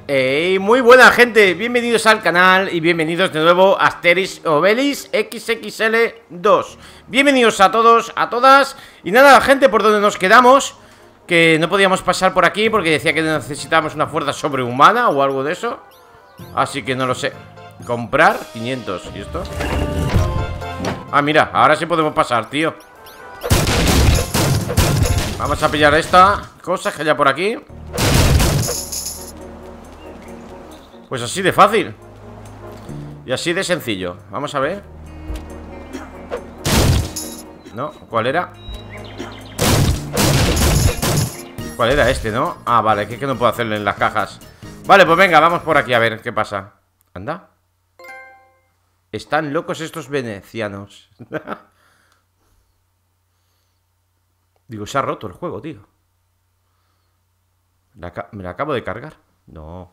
Muy buena gente, bienvenidos al canal y bienvenidos de nuevo a Asterix Obelix XXL2. Bienvenidos a todos, a todas. Y nada, gente, por donde nos quedamos, que no podíamos pasar por aquí porque decía que necesitábamos una fuerza sobrehumana o algo de eso. Así que no lo sé. Comprar 500. ¿Y esto? Ah, mira, ahora sí podemos pasar, tío. Vamos a pillar esta cosa que hay por aquí. Pues así de fácil. Y así de sencillo. Vamos a ver. No, ¿cuál era? ¿Cuál era este, no? Ah, vale, que no puedo hacerle en las cajas. Vale, pues venga, vamos por aquí a ver qué pasa. Anda. Están locos estos venecianos. Digo, se ha roto el juego, tío. Me la acabo de cargar. No.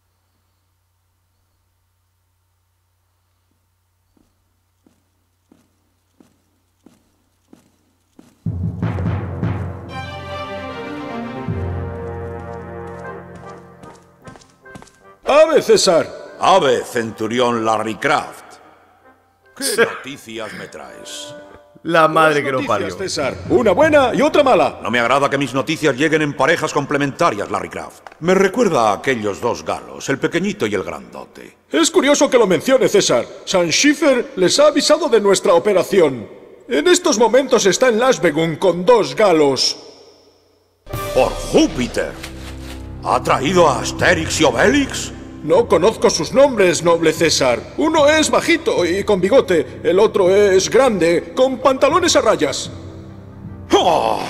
¡Ave, César! ¡Ave, centurión Larry Craft! ¿Qué noticias me traes? La madre que lo parió. César, una buena y otra mala. No me agrada que mis noticias lleguen en parejas complementarias, Larry Craft. Me recuerda a aquellos dos galos, el pequeñito y el grandote. Es curioso que lo mencione, César. San Schiffer les ha avisado de nuestra operación. En estos momentos está en Lasbegun con dos galos. ¡Por Júpiter! ¿Ha traído a Asterix y Obelix? No conozco sus nombres, noble César. Uno es bajito y con bigote. El otro es grande, con pantalones a rayas. ¡Oh!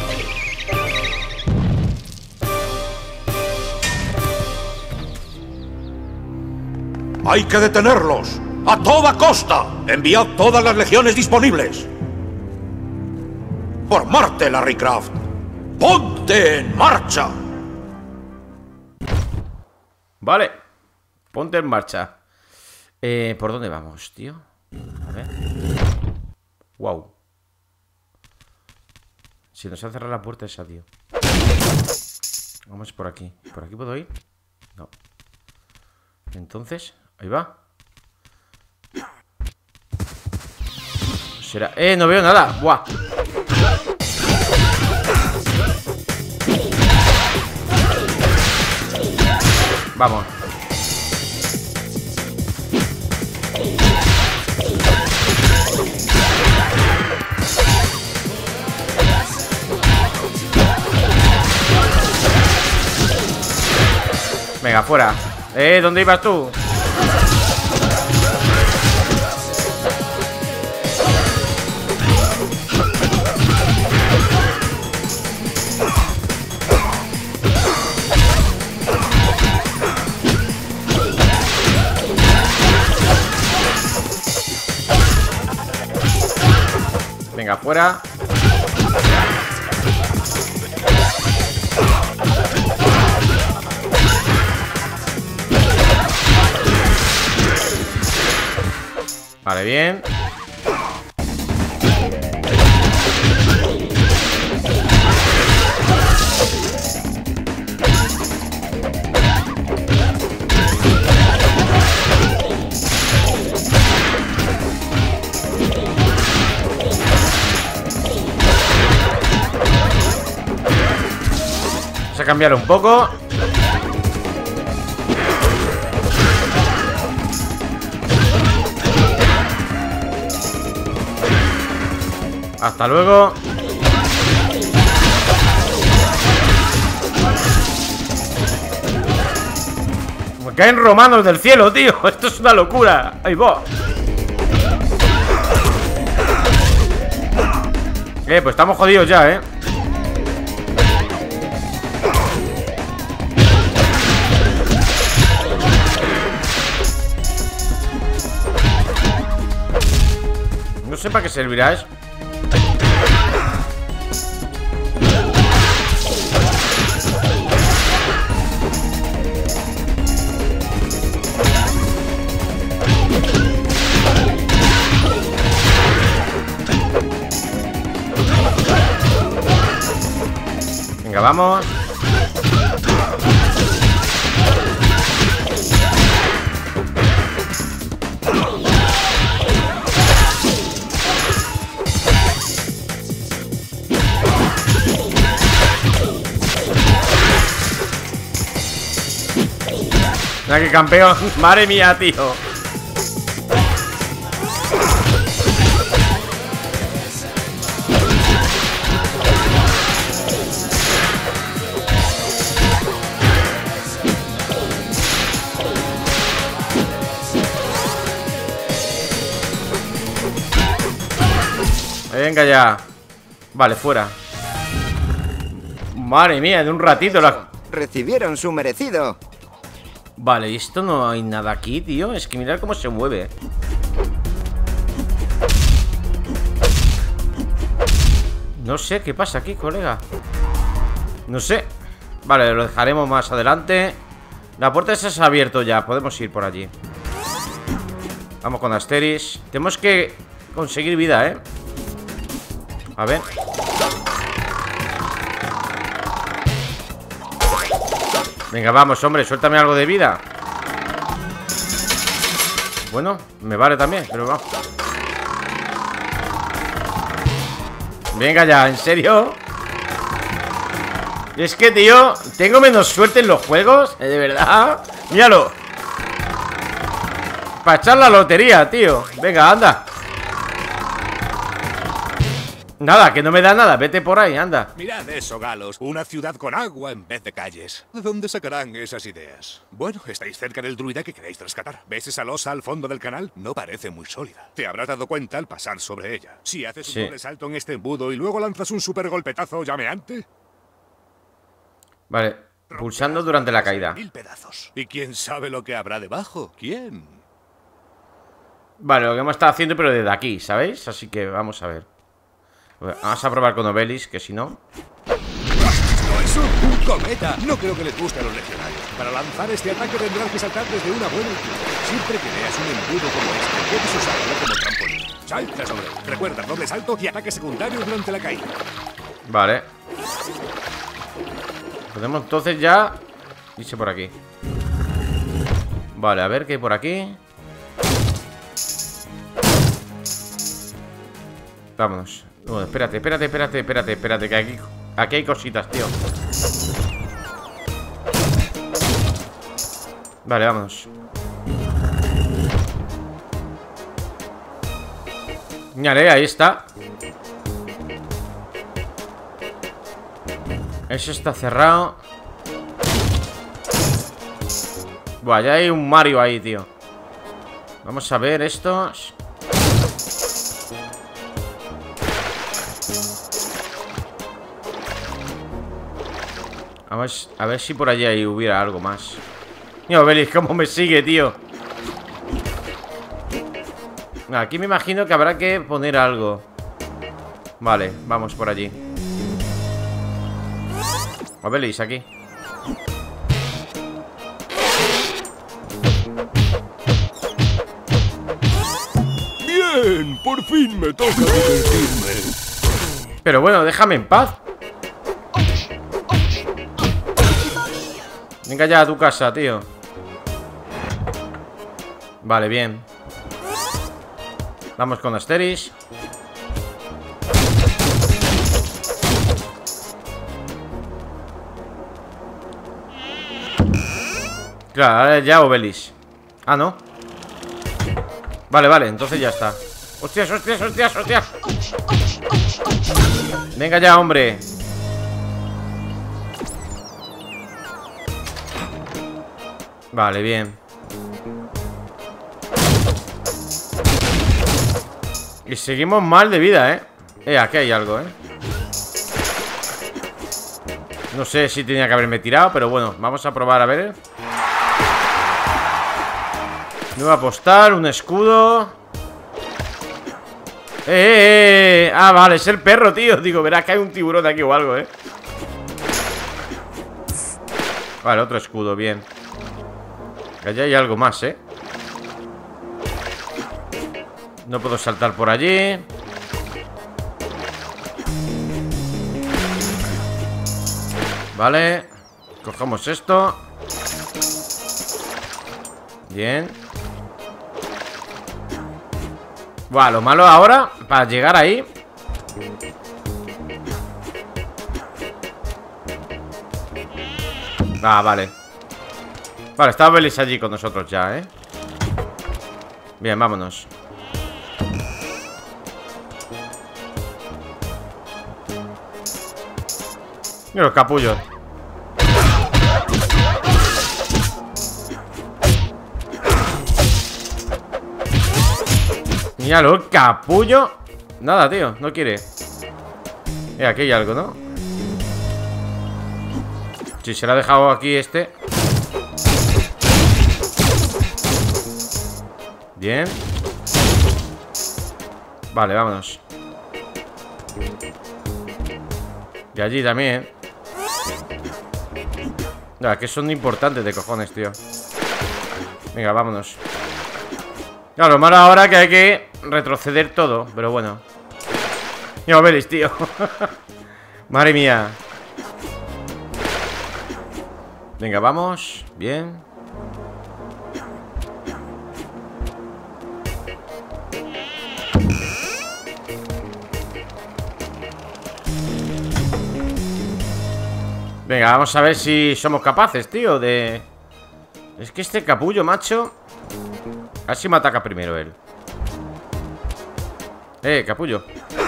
¡Hay que detenerlos! ¡A toda costa! ¡Enviad todas las legiones disponibles! ¡Por Marte, Larry Craft! ¡Ponte en marcha! Vale, ponte en marcha. ¿Por dónde vamos, tío? A ver. Wow. Si nos ha cerrado la puerta esa, tío. Vamos por aquí. ¿Por aquí puedo ir? No. Entonces, ahí va. Será... no veo nada. Buah. Vamos. Venga, fuera. ¿Dónde ibas tú? Venga, fuera. Vale, bien. Vamos a cambiar un poco. Hasta luego. Me caen romanos del cielo, tío. Esto es una locura. Ahí va. Pues estamos jodidos ya, No sé para qué servirá eso. Venga, vamos. Mira que campeón. Madre mía, tío. Venga ya. Vale, fuera. Madre mía, en un ratito la... Recibieron su merecido. Vale, esto no hay nada aquí, tío. Es que mirad cómo se mueve. No sé qué pasa aquí, colega. No sé. Vale, lo dejaremos más adelante. La puerta esa se ha abierto ya. Podemos ir por allí. Vamos con Asteris. Tenemos que conseguir vida, ¿eh? A ver. Venga, vamos, hombre, suéltame algo de vida. Bueno, me vale también, pero vamos. Venga ya, ¿en serio? Es que, tío, tengo menos suerte en los juegos. ¿De verdad? Míralo. Para echar la lotería, tío. Venga, anda. Nada, que no me da nada, vete por ahí, anda. Mirad eso, galos, una ciudad con agua en vez de calles. ¿De dónde sacarán esas ideas? Bueno, estáis cerca del druida que queréis rescatar. ¿Ves esa losa al fondo del canal? No parece muy sólida. Te habrás dado cuenta al pasar sobre ella. Si haces un doble salto en este embudo y luego lanzas un super golpetazo llameante... Vale, pulsando durante la caída. 1000 pedazos. ¿Y quién sabe lo que habrá debajo? ¿Quién? Vale, lo que hemos estado haciendo, pero desde aquí, ¿sabéis? Así que vamos a ver. Vamos a probar con Obelis, que si no... ¿No es un cometa? No creo que les guste a los legionarios. Para lanzar este ataque tendrás que saltar desde una buena altura. Siempre que veas un embudo como este, puedes usarlo como trampolín. Salta sobre él. Recuerda, doble salto y ataque secundario durante la caída. Vale. Podemos entonces ya irse por aquí. Vale, a ver qué hay por aquí. Vámonos. No, espérate, que aquí hay cositas, tío. Vale, vámonos. Vale, ahí está. Eso está cerrado. Buah, ya hay un Mario ahí, tío. Vamos a ver estos. A ver si por allí hubiera algo más. Mira, Obelis, cómo me sigue, tío. Aquí me imagino que habrá que poner algo. Vale, vamos por allí. Obelis, aquí. Bien, por fin me toca divertirme. Pero bueno, déjame en paz. Venga ya a tu casa, tío. Vale, bien. Vamos con Asteris. Claro, ahora ya Obelis. Ah, ¿no? Vale, vale, entonces ya está. ¡Hostias, hostias, hostias, hostias! Venga ya, hombre. Vale, bien. Y seguimos mal de vida, ¿eh? Aquí hay algo, ¿eh? No sé si tenía que haberme tirado, pero bueno, vamos a probar a ver. Nueva postal, un escudo. Ah, vale, es el perro, tío. Digo, verás que hay un tiburón aquí o algo, ¿eh? Vale, otro escudo, bien. Allá hay algo más, ¿eh? No puedo saltar por allí. Vale. Cogemos esto. Bien. Buah, lo malo ahora, para llegar ahí. Ah, vale. Vale, está Obelix allí con nosotros ya, Bien, vámonos. Mira los capullos. Míralo, el capullo. Nada, tío, no quiere. Aquí hay algo, ¿no? Si se lo ha dejado aquí este. Bien. Vale, vámonos. De allí también. Ya, que son importantes de cojones, tío. Venga, vámonos. Claro, lo malo ahora que hay que retroceder todo. Pero bueno. Mira, Obelix, tío. Madre mía. Venga, vamos. Bien. Venga, vamos a ver si somos capaces, tío, de... Es que este capullo, macho. A ver si me ataca primero él. Capullo.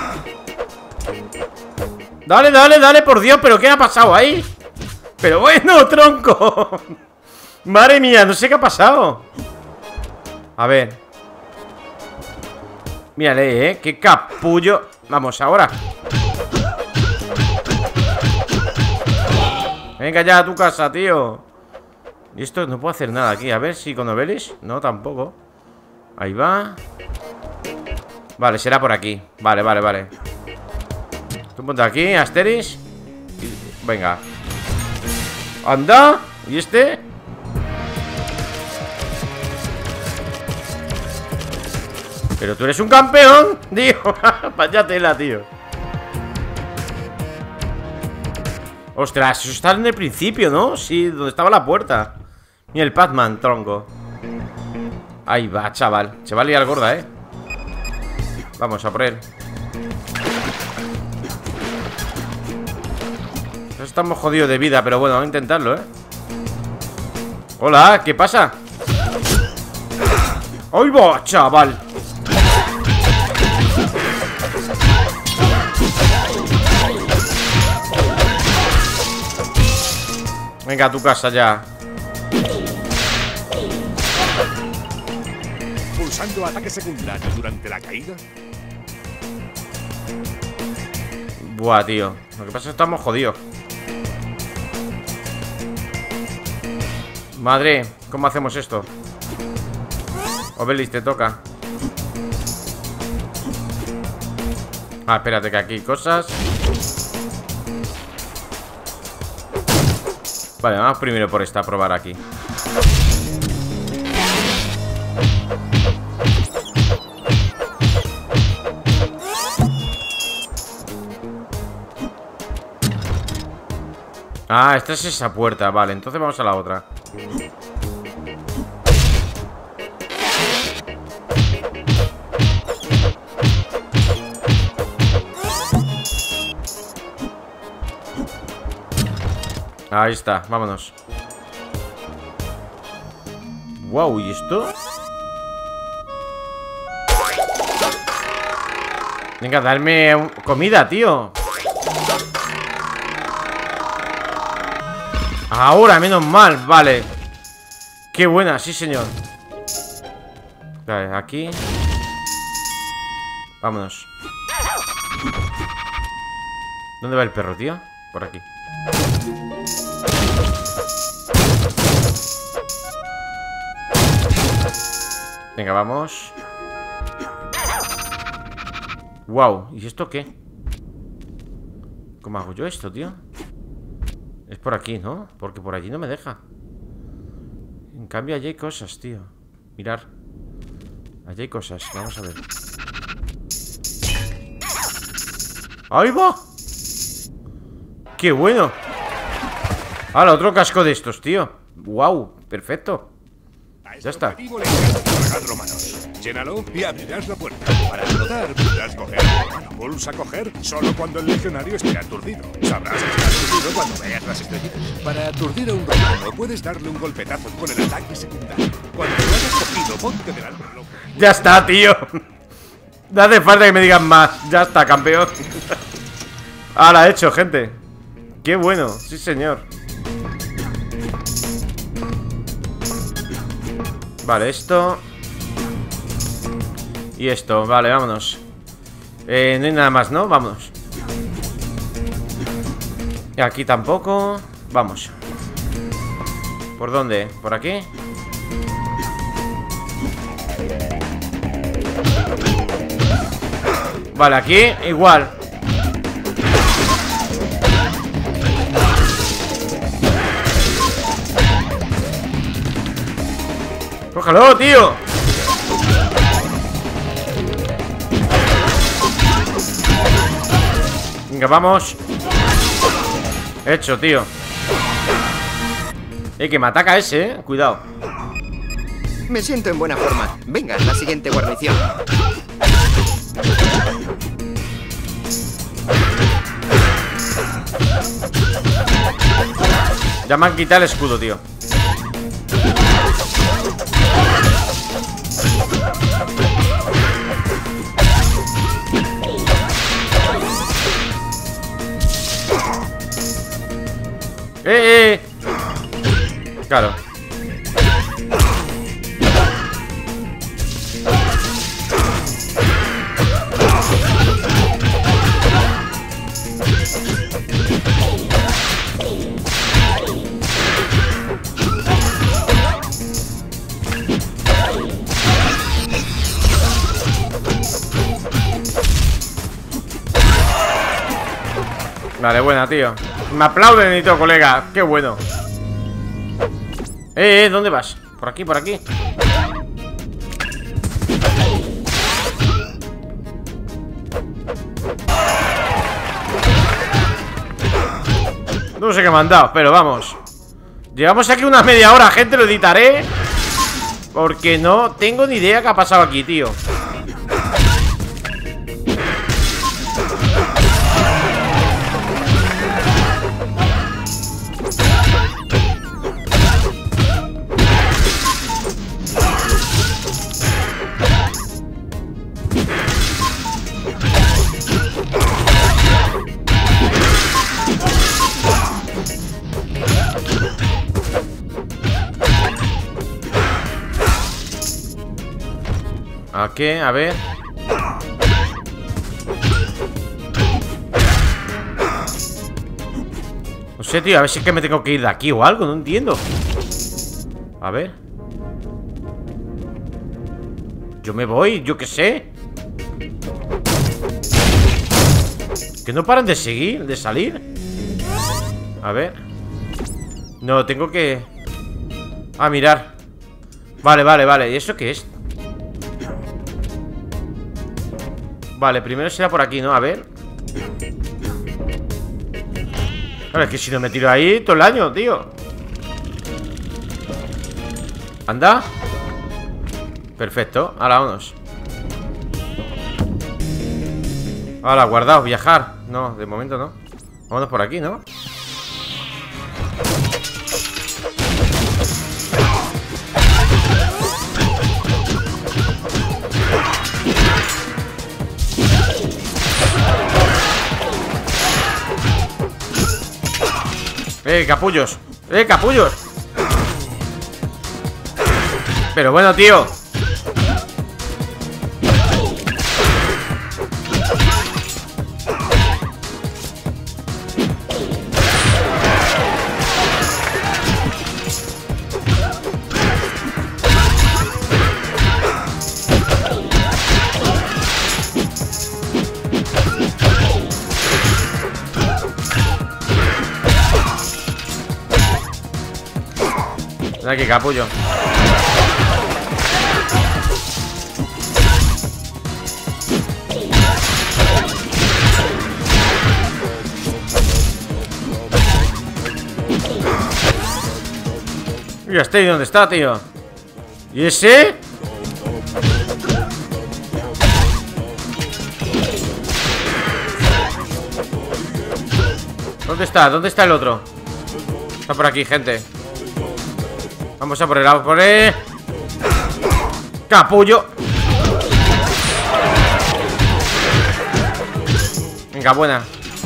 Dale, dale, dale, por Dios. ¿Pero qué ha pasado ahí? Pero bueno, tronco. Madre mía, no sé qué ha pasado. A ver. Mírale, qué capullo. Vamos, ahora. Venga ya a tu casa, tío. Y esto no puedo hacer nada aquí. A ver si con Obelix. No, tampoco. Ahí va. Vale, será por aquí. Vale, vale, vale. Tú ponte aquí, Asterix. Venga. Anda. ¿Y este? Pero tú eres un campeón, tío. Vaya tela, tío. Ostras, eso está en el principio, ¿no? Sí, donde estaba la puerta. Mira el Pac-Man, tronco. Ahí va, chaval. Se va a liar gorda, Vamos a por él. Estamos jodidos de vida, pero bueno, vamos a intentarlo, Hola, ¿qué pasa? ¡Ahí va, chaval! Venga a tu casa ya. Pulsando ataque secundario durante la caída. Buah, tío. Lo que pasa es que estamos jodidos. Madre, ¿cómo hacemos esto? Obelix, te toca. Ah, espérate que aquí hay cosas. Vale, vamos primero por esta, a probar aquí. Ah, esta es esa puerta, vale, entonces vamos a la otra. Ahí está, vámonos. Wow, ¿y esto? Venga, darme comida, tío. Ahora, menos mal, vale. Qué buena, sí señor. Vale, aquí. Vámonos. ¿Dónde va el perro, tío? Por aquí. Venga, vamos. Wow, ¿y esto qué? ¿Cómo hago yo esto, tío? Es por aquí, ¿no? Porque por allí no me deja. En cambio, allí hay cosas, tío. Mirar. Allí hay cosas, vamos a ver. ¡Ahí va! ¡Qué bueno! ¡Hala, otro casco de estos, tío! ¡Wow! Perfecto. Ya está. Romanos. Llénalo y abrirás la puerta. Para anotar, podrás coger. Pulsa coger solo cuando el legionario esté aturdido. Sabrás que está aturdido cuando veas las estrellitas. Para aturdir a un romano, puedes darle un golpetazo con el ataque secundario. Cuando lo hayas cogido, ponte delante del ojo. Ya está, tío. No hace falta que me digan más. Ya está, campeón. Ahora hecho, gente. Qué bueno, sí señor. Vale, esto. Y esto, vale, vámonos. No hay nada más, ¿no? Vámonos. Y aquí tampoco. Vamos. ¿Por dónde? ¿Por aquí? Vale, aquí igual. ¡Cógelo, tío! Venga, vamos. Hecho, tío. Que me ataca ese, Cuidado. Me siento en buena forma. Venga, la siguiente guarnición. Ya me han quitado el escudo, tío. Claro. Vale, buena, tío. Me aplauden y todo, colega. Qué bueno. ¿Dónde vas? Por aquí, por aquí. No sé qué me han dado, pero vamos. Llevamos aquí una media hora, gente. Lo editaré porque no tengo ni idea qué ha pasado aquí, tío. ¿A qué? A ver. No sé, tío, a ver si es que me tengo que ir de aquí o algo, no entiendo. A ver. Yo me voy, yo qué sé. Que no paran de seguir, de salir. A ver. No, tengo que... Ah, mirar. Vale, vale, vale. ¿Y eso qué es? Vale, primero será por aquí, ¿no? A ver. Claro, es que si no me tiro ahí todo el año, tío. Anda. Perfecto, ahora vámonos. Ahora, guardado, viajar. No, de momento no. Vámonos por aquí, ¿no? Capullos. Capullos. Pero bueno, tío. Aquí, capullo. Ya estoy, ¿dónde está, tío? ¿Y ese? ¿Dónde está? ¿Dónde está el otro? Está por aquí, gente. Vamos a por él, vamos por él. ¡Capullo! Venga, buena.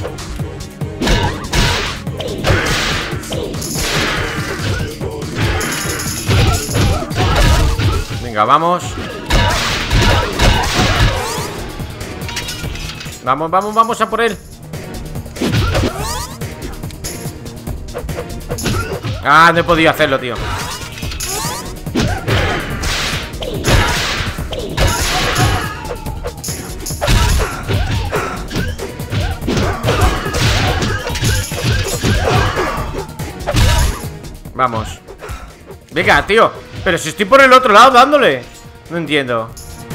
Venga, vamos. Vamos, vamos, vamos a por él. Ah, no he podido hacerlo, tío. Vamos. Venga, tío. Pero si estoy por el otro lado dándole. No entiendo.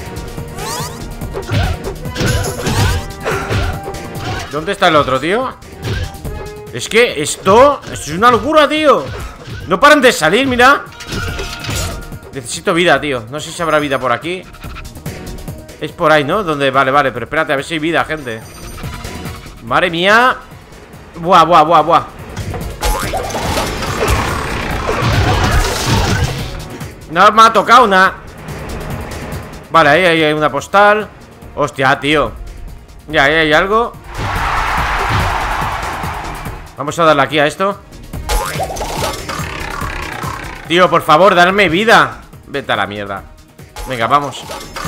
¿Dónde está el otro, tío? Es que esto es una locura, tío. No paran de salir, mira. Necesito vida, tío. No sé si habrá vida por aquí. Es por ahí, ¿no? Donde, vale, vale, pero espérate, a ver si hay vida, gente. Madre mía. Buah, buah, buah, buah. No me ha tocado nada. Vale, ahí hay una postal. Hostia, tío. Ya, ahí hay algo. Vamos a darle aquí a esto. Tío, por favor, darme vida. Vete a la mierda. Venga, vamos.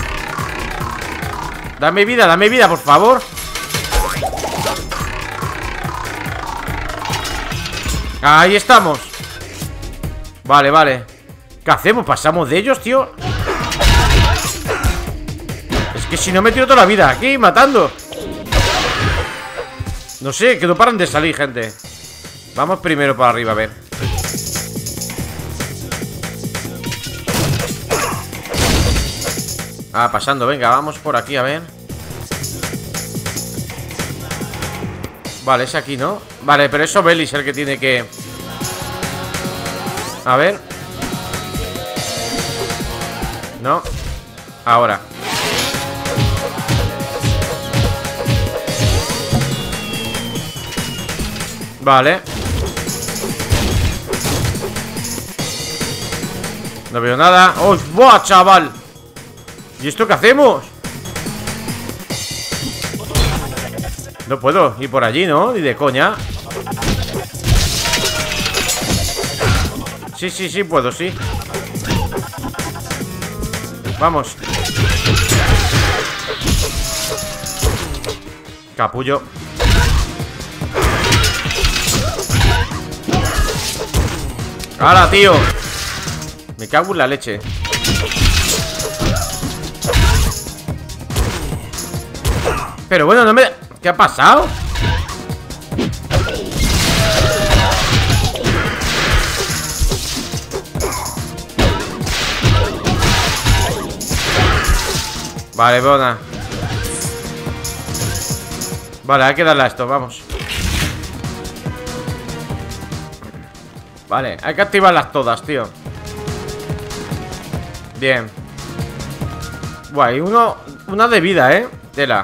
Dame vida, por favor. Ahí estamos. Vale, vale. ¿Qué hacemos? ¿Pasamos de ellos, tío? Es que si no me tiro toda la vida aquí, matando. No sé, que no paran de salir, gente. Vamos primero para arriba, a ver. Ah, pasando, venga, vamos por aquí, a ver. Vale, es aquí, ¿no? Vale, pero es Obelis el que tiene que... A ver. No. Ahora. Vale. No veo nada. ¡Oh, buah, chaval! ¿Y esto qué hacemos? No puedo ir por allí, ¿no? Ni de coña. Sí, sí, sí, puedo, sí. Vamos. Capullo. ¡Hala, tío! Me cago en la leche. Pero bueno, no me... ¿Qué ha pasado? Vale, buena. Vale, hay que darle a esto, vamos. Vale, hay que activarlas todas, tío. Bien. Buah, hay una de vida, Tela.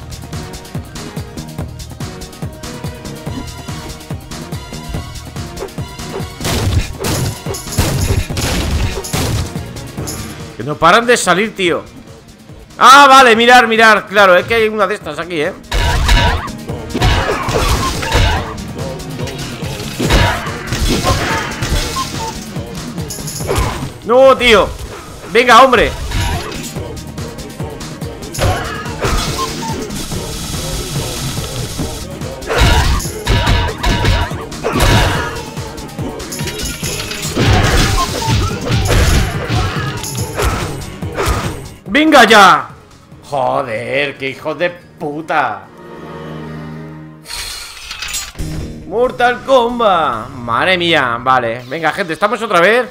Que no paran de salir, tío. Ah, vale, mirar, mirar. Claro, es que hay una de estas aquí, No, tío. Venga, hombre. ¡Venga ya! Joder, qué hijo de puta. Mortal Kombat. Madre mía, vale. Venga, gente, estamos otra vez.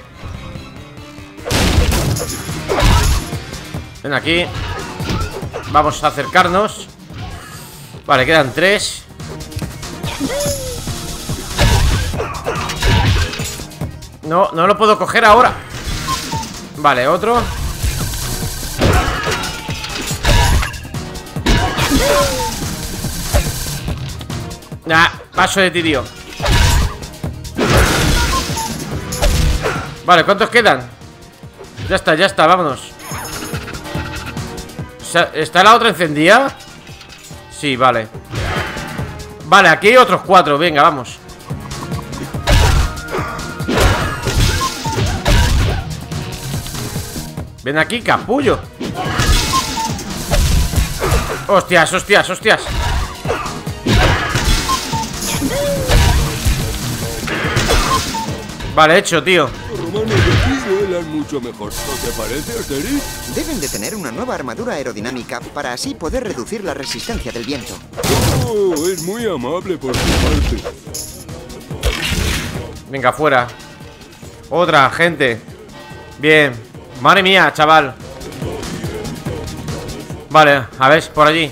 Ven aquí. Vamos a acercarnos. Vale, quedan 3. No, no lo puedo coger ahora. Vale, otro. Nah, paso de ti, tío. Vale, ¿cuántos quedan? Ya está, vámonos. ¿Está la otra encendida? Sí, vale. Vale, aquí hay otros 4, venga, vamos. Ven aquí, capullo. Hostias, hostias, hostias. Vale, hecho, tío. Los romanos de aquí vuelan mucho mejor, ¿no te parece, Asterix? Deben de tener una nueva armadura aerodinámica para así poder reducir la resistencia del viento. Oh, es muy amable por su parte. Venga, fuera. Otra, gente. Bien. Madre mía, chaval. Vale, a ver, por allí.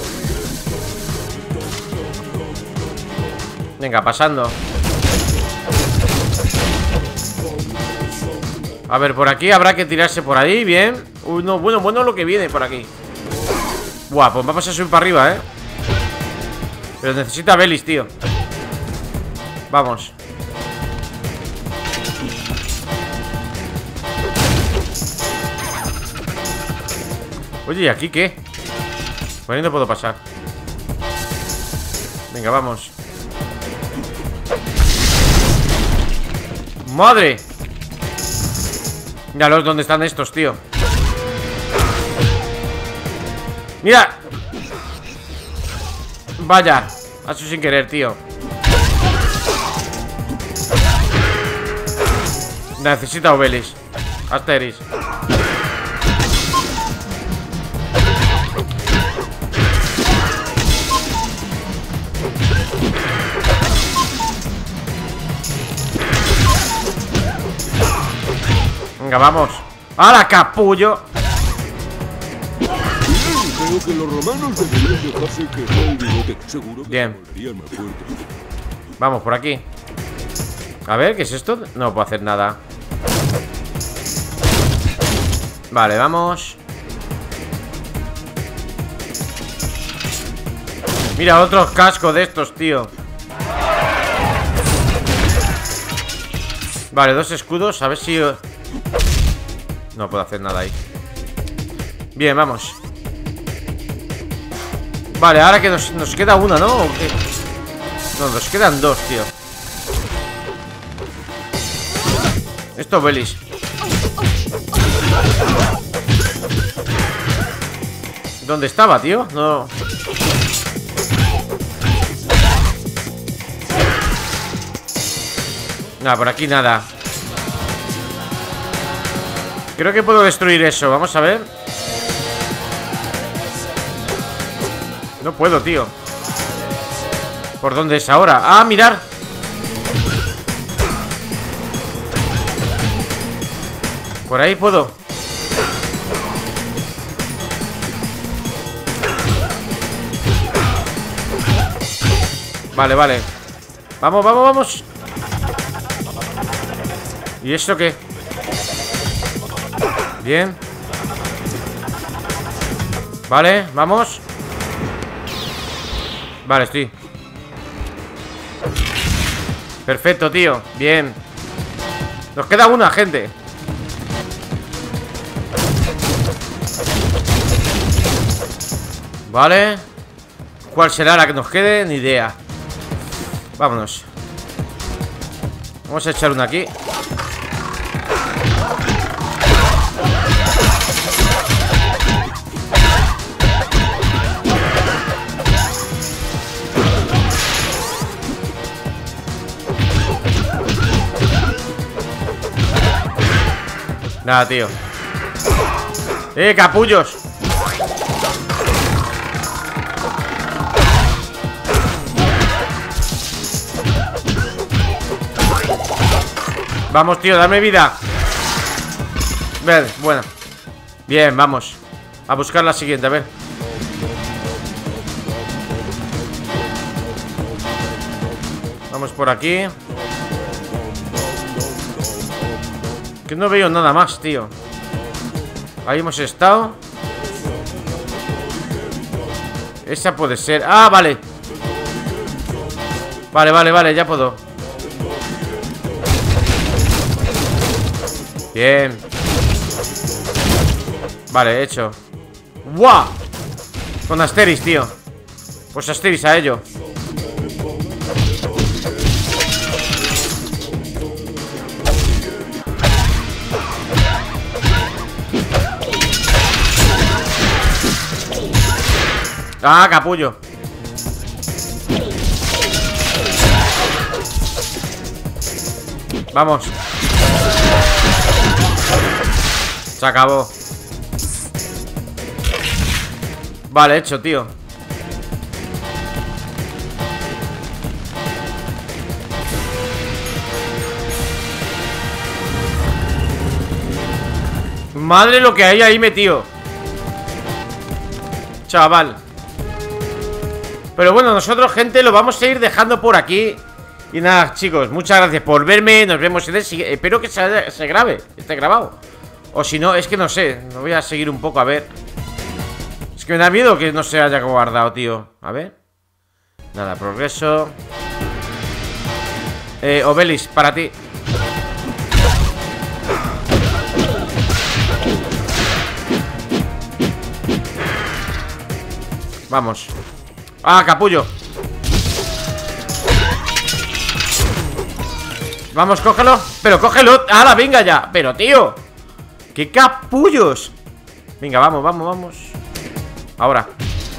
Venga, pasando. A ver, por aquí habrá que tirarse por ahí, bien. Uy, no, bueno lo que viene por aquí. Buah, pues vamos a subir para arriba, Pero necesita Belis, tío. Vamos. Oye, ¿y aquí qué? Por ahí no puedo pasar. Venga, vamos. ¡Madre! Míralos, ¿dónde están estos, tío? ¡Mira! Vaya, ha sido sin querer, tío. Necesita Obelis. Asterix. Venga, vamos. ¡Hala, capullo! Bien, creo que los romanos deberían dejarse crecer el bigote. Seguro que Bien. volverían más fuertes. Vamos, por aquí. A ver, ¿qué es esto? No puedo hacer nada. Vale, vamos. Mira, otros cascos de estos, tío. Vale, 2 escudos, a ver si... No puedo hacer nada ahí. Bien, vamos. Vale, ahora que nos queda una, ¿no? ¿O qué? No, nos quedan 2, tío. Esto, Belis. ¿Dónde estaba, tío? No... Nada, por aquí nada. Creo que puedo destruir eso, vamos a ver. No puedo, tío. ¿Por dónde es ahora? ¡Ah, mirar! Por ahí puedo. Vale, vale. Vamos, vamos, vamos. ¿Y esto qué? Bien. Vale, vamos. Vale, estoy. Perfecto, tío. Bien. Nos queda una, gente. Vale. ¿Cuál será la que nos quede? Ni idea. Vámonos. Vamos a echar una aquí. Nada, tío. Capullos. Vamos, tío, dame vida. Ver, bueno. Bien, vamos a buscar la siguiente, a ver. Vamos por aquí. Que no veo nada más, tío. Ahí hemos estado. Esa puede ser. Ah, vale. Vale, vale, vale, ya puedo. Bien. Vale, hecho. ¡Guau! Con Asteris, tío. Pues Asteris a ello. Ah, capullo. Vamos. Se acabó. Vale, hecho, tío. Madre lo que hay ahí metido, chaval. Pero bueno, nosotros, gente, lo vamos a ir dejando por aquí. Y nada, chicos, muchas gracias por verme. Nos vemos en el siguiente. Espero que se grabe, esté grabado. O si no, es que no sé. No voy a seguir un poco a ver. Es que me da miedo que no se haya guardado, tío. A ver. Nada, progreso. Obelis, para ti. Vamos. Ah, capullo. Vamos, cógelo. Pero cógelo. ¡Hala, venga ya! Pero, tío, ¡qué capullos! Venga, vamos, vamos, vamos. Ahora.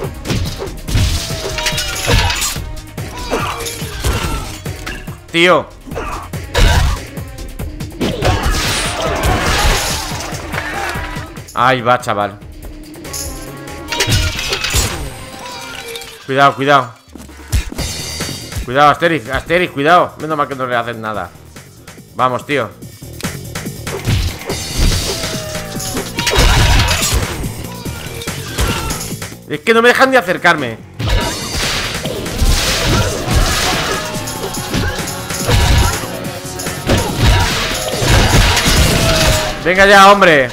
Tío. Ahí va, chaval. Cuidado, cuidado. Cuidado, Asterix, Asterix, cuidado. Menos mal que no le hacen nada. Vamos, tío. Es que no me dejan de acercarme. Venga ya, hombre.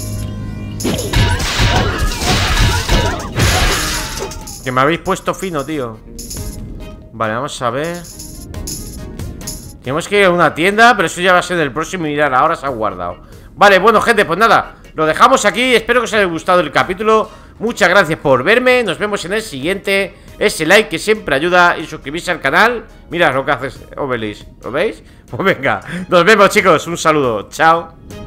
Que me habéis puesto fino, tío. Vale, vamos a ver. Tenemos que ir a una tienda, pero eso ya va a ser del próximo. Y mirar, ahora se ha guardado. Vale, bueno, gente, pues nada, lo dejamos aquí. Espero que os haya gustado el capítulo. Muchas gracias por verme. Nos vemos en el siguiente. Ese like que siempre ayuda. Y suscribirse al canal. Mira lo que haces, Obelis. ¿Lo veis? Pues venga, nos vemos, chicos. Un saludo, chao.